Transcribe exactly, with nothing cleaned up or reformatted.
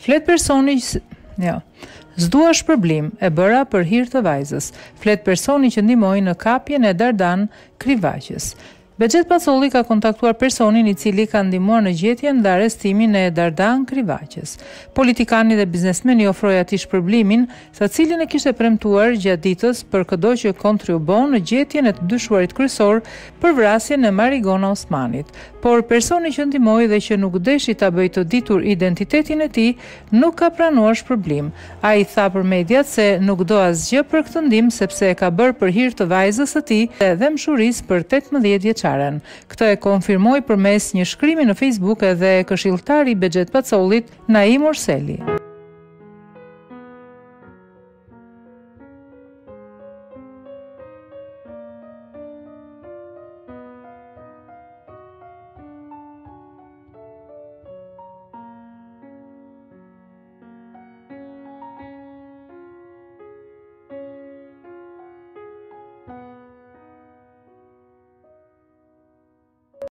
Flet personi jo. S'dua shpërblim, e bëra për hir të vajzës. Flet personi që ndihmoi në kapjen e Dardan Krivaqës. Bexhet Pacolli ka kontaktuar personin i cili ka ndihmuar në gjetjen dhe arrestimin e Dardan Krivaqës. Politikani dhe biznesmeni ofroi atij shpërblimin, sa cilin e kishte premtuar gjatë ditës për këdo që kontribon në gjetjen e të dyshuarit kryesor për vrasjen e Marigona Osmanit. Por personi që ndihmoi dhe që nuk deshi ta bëjë të ditur identitetin e tij, nuk ka pranuar shpërblim. Ai tha për mediat se nuk do asgjë për këtë ndihmë sepse e ka bërë për hir të vajzës së tij dhe mshurisë për tetëmbëdhjetë vjeç. Këtë e konfirmoi përmes një shkrimi në Facebook edhe këshilltari i Bexhet Pacollit, Naim Orseli.